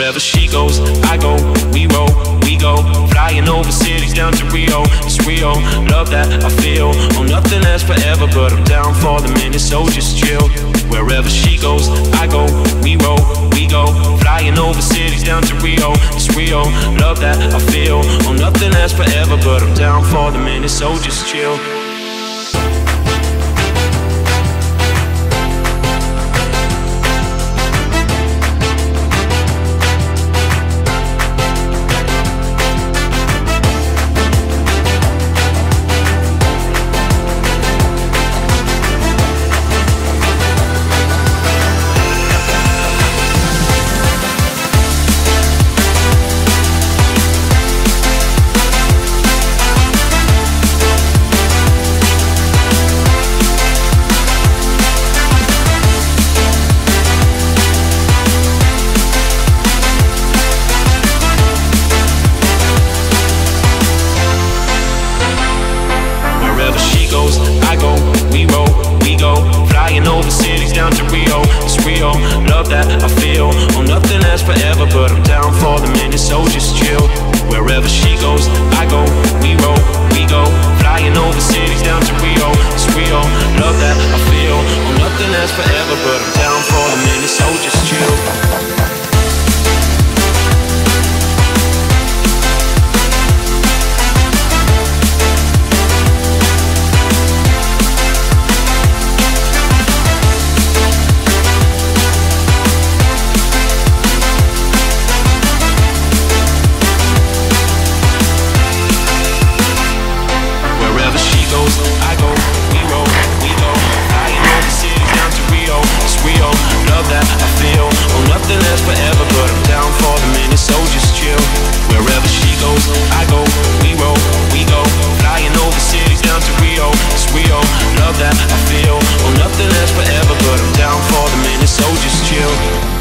Wherever she goes, I go, we roll, we go. Flying over cities down to Rio, it's Rio. Love that I feel, oh nothing lasts forever, but I'm down for the minute, so just chill. Wherever she goes, I go, we roll, we go. Flying over cities down to Rio, it's Rio. Love that I feel, oh nothing lasts forever, but I'm down for the minute, so just chill. I go, we roll, we go. Flying over cities down to Rio, it's Rio. Love that I feel, oh nothing lasts forever, but I'm down for the minute, so just chill. Wherever she goes, I go, we roll, we go. Flying over cities down to Rio, it's Rio. Love that I feel, oh nothing lasts forever, but I'm down for the minute, so just chill. I go, we roll, we go. Flying over cities down to Rio, it's Rio. Love that I feel, oh nothing lasts forever, but I'm down for the minute, so just chill. Wherever she goes, I go, we roll, we go. Flying over cities down to Rio, it's Rio. Love that I feel, oh nothing lasts forever, but I'm down for the minute, so just chill.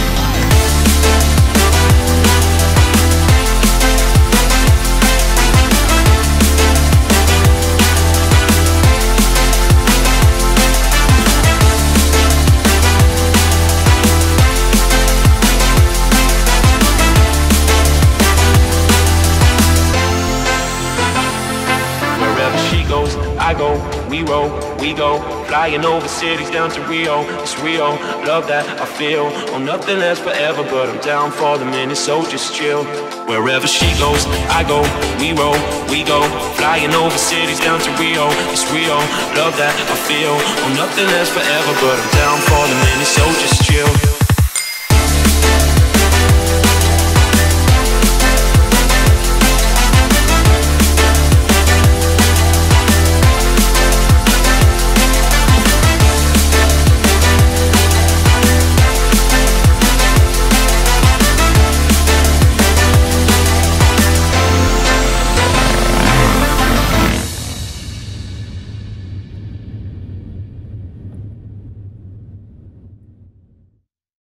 I go, we roll, we go. Flying over cities down to Rio, it's Rio. Love that I feel, oh nothing lasts forever, but I'm down for the minute, so just chill. Wherever she goes, I go, we roll, we go. Flying over cities down to Rio, it's Rio. Love that I feel, oh nothing lasts forever, but I'm down for the minute, so just chill.